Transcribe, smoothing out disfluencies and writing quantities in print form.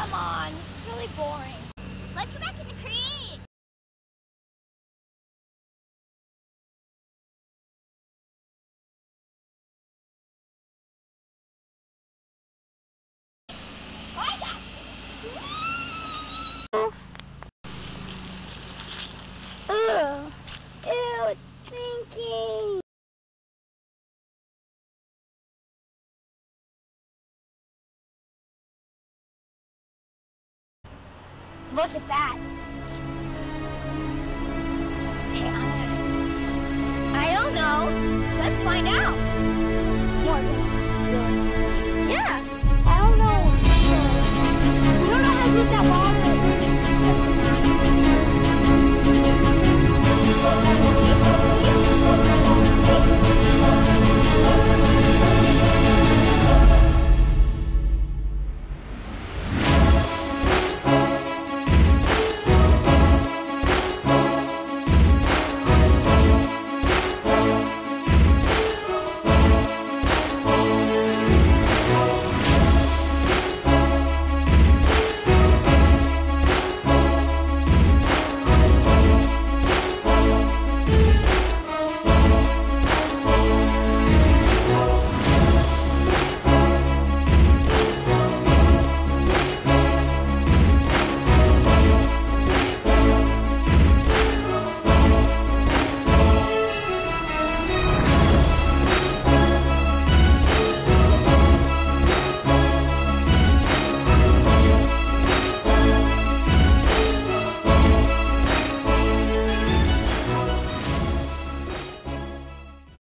come on. It's really boring. Let's go back to the creek. I got you. Ugh. Ew, it's stinky. Look at that. Hey, I don't know. Let's find out. Yeah, I don't know. We don't know how to use that ball.